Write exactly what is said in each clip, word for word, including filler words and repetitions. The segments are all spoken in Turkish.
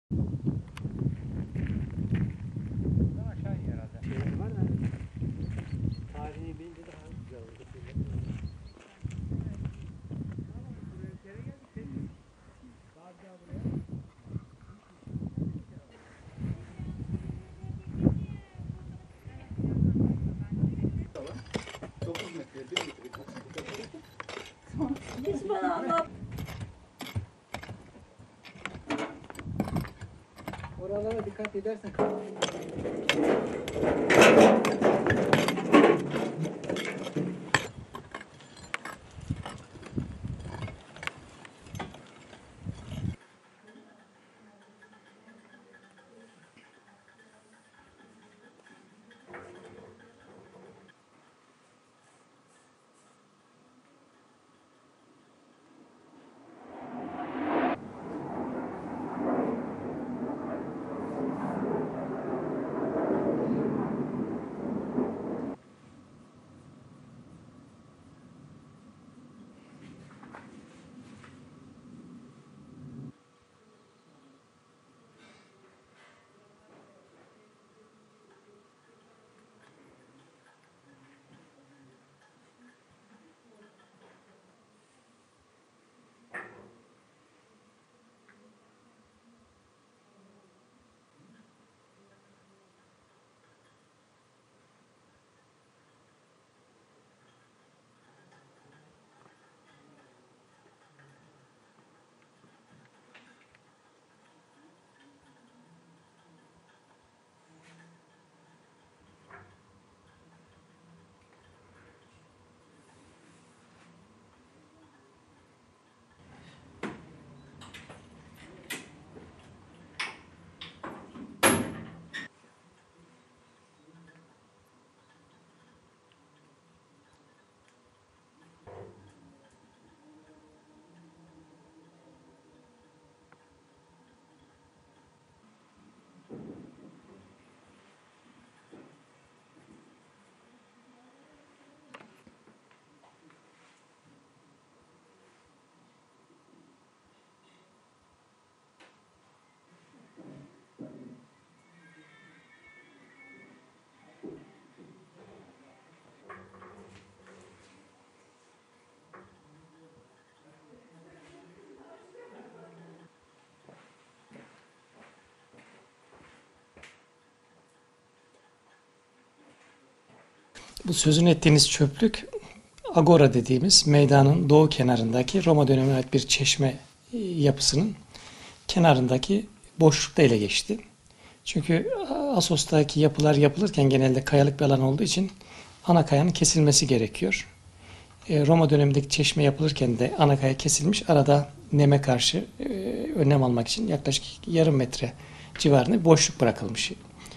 Buradan aşağı iniyor herhalde. Şeyler var da tarihi bilince daha güzel oldu. dokuz metre, bir metre. Hiç bana anlat. Oralara dikkat edersen. Bu sözünü ettiğiniz çöplük Agora dediğimiz meydanın doğu kenarındaki Roma dönemine ait bir çeşme yapısının kenarındaki boşlukta ele geçti. Çünkü Assos'taki yapılar yapılırken genelde kayalık bir alan olduğu için ana kayanın kesilmesi gerekiyor. Roma dönemindeki çeşme yapılırken de ana kaya kesilmiş. Arada neme karşı önlem almak için yaklaşık yarım metre civarında bir boşluk bırakılmış.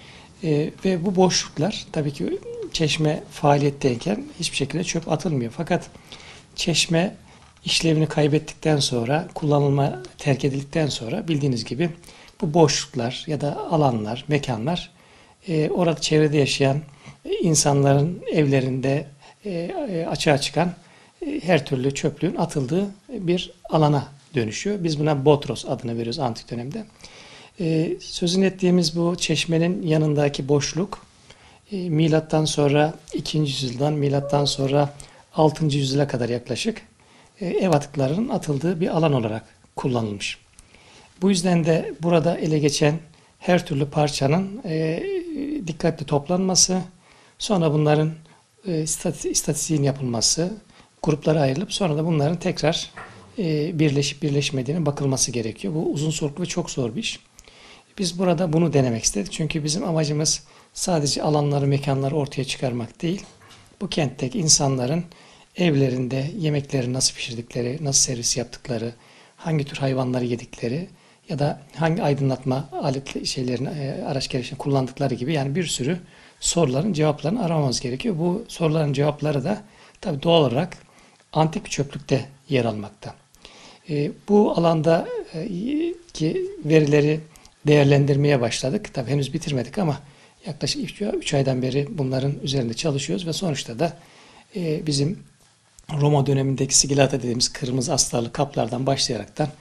Ve bu boşluklar tabii ki çeşme faaliyetteyken hiçbir şekilde çöp atılmıyor. Fakat çeşme işlevini kaybettikten sonra, kullanılma terk edildikten sonra bildiğiniz gibi bu boşluklar ya da alanlar, mekanlar e, orada çevrede yaşayan insanların evlerinde e, açığa çıkan e, her türlü çöplüğün atıldığı bir alana dönüşüyor. Biz buna Botros adını veriyoruz antik dönemde. E, sözünü ettiğimiz bu çeşmenin yanındaki boşluk e, milattan sonra ikinci yüzyıldan milattan sonra altıncı yüzyıla kadar yaklaşık e, ev atıklarının atıldığı bir alan olarak kullanılmış. Bu yüzden de burada ele geçen her türlü parçanın e, dikkatli toplanması, sonra bunların e, istatistiğin yapılması, gruplara ayrılıp sonra da bunların tekrar e, birleşip birleşmediğine bakılması gerekiyor. Bu uzun soluklu ve çok zor bir iş. Biz burada bunu denemek istedik. Çünkü bizim amacımız sadece alanları, mekanları ortaya çıkarmak değil. Bu kentteki insanların evlerinde yemekleri nasıl pişirdikleri, nasıl servis yaptıkları, hangi tür hayvanları yedikleri ya da hangi aydınlatma alet şeylerini, araç gereçlerini kullandıkları gibi yani bir sürü soruların cevaplarını aramamız gerekiyor. Bu soruların cevapları da tabii doğal olarak antik bir çöplükte yer almakta. E, bu alanda e, ki verileri değerlendirmeye başladık. Tabii henüz bitirmedik ama yaklaşık üç aydan beri bunların üzerinde çalışıyoruz ve sonuçta da e, bizim Roma dönemindeki sigillata dediğimiz kırmızı astarlı kaplardan başlayaraktan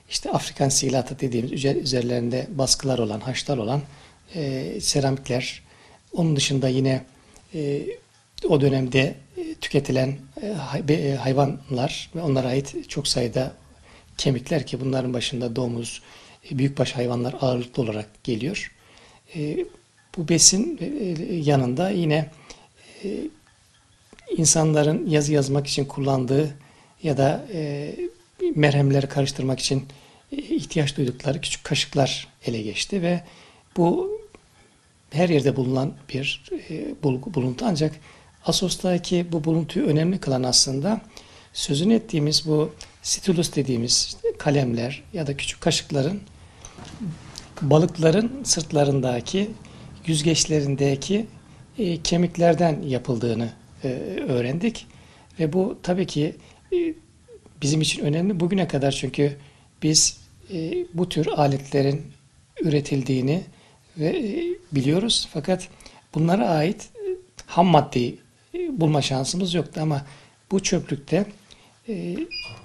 işte Afrikan silatı dediğimiz üzer- üzerlerinde baskılar olan, haçlar olan e, seramikler. Onun dışında yine e, o dönemde e, tüketilen e, hay- be- e, hayvanlar ve onlara ait çok sayıda kemikler ki bunların başında domuz, e, büyükbaş hayvanlar ağırlıklı olarak geliyor. E, Bu besin e, yanında yine e, insanların yazı yazmak için kullandığı ya da e, merhemleri karıştırmak için e, ihtiyaç duydukları küçük kaşıklar ele geçti ve bu her yerde bulunan bir e, bulgu, buluntu ancak Assos'taki bu buluntuyu önemli kılan aslında sözünü ettiğimiz bu stylus dediğimiz işte kalemler ya da küçük kaşıkların balıkların sırtlarındaki yüzgeçlerindeki e, kemiklerden yapıldığını e, öğrendik ve bu tabii ki e, bizim için önemli bugüne kadar çünkü biz e, bu tür aletlerin üretildiğini ve e, biliyoruz fakat bunlara ait e, ham maddeyi e, bulma şansımız yoktu ama bu çöplükte e,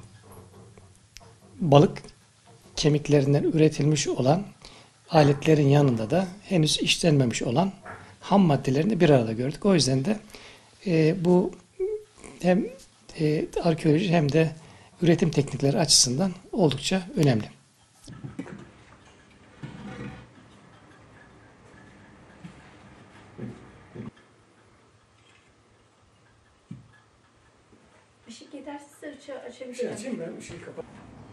balık kemiklerinden üretilmiş olan aletlerin yanında da henüz işlenmemiş olan ham maddelerini bir arada gördük. O yüzden de e, bu hem e, arkeoloji hem de üretim teknikleri açısından oldukça önemli. Işık yetersizse ışığı açabilirim. ben ışığı kapat.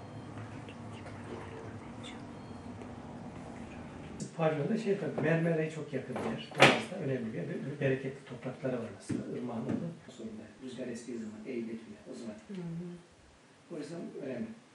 Pavyon'da şey tabii mermere çok yakın bir yer. Dolayısıyla önemli bir yer. Ve bereketli toprakları var mesela. Irmağın olduğu sonunda. Rüzgar estiği zaman eğiletiyor o zaman. O yüzden önemli.